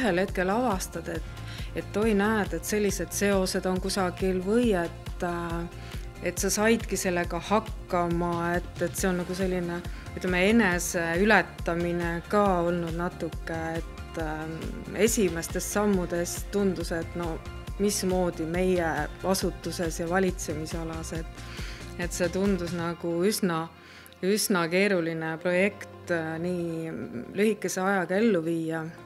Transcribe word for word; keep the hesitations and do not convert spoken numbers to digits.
ühel hetkel avastad, et, et oi näed, et sellised seosed on kusagil või et, et sa saidki sellega hakkama, et, et see on nagu selline, ütleme, enese ületamine ka olnud natuke, et esimestest sammudest tundus, et no mismoodi meie asutuses ja valitsemisalas, et, et see tundus nagu üsna, üsna keeruline projekt nii lühikese ajaga ellu viia.